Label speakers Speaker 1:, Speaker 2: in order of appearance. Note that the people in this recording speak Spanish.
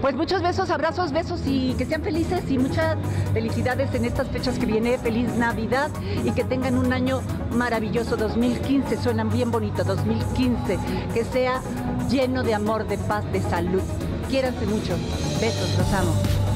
Speaker 1: Pues muchos besos, abrazos, besos y que sean felices y muchas felicidades en estas fechas que viene. Feliz Navidad y que tengan un año maravilloso. 2015, suenan bien bonito, 2015. Que sea lleno de amor, de paz, de salud. Quiéranse mucho. Besos, los amo.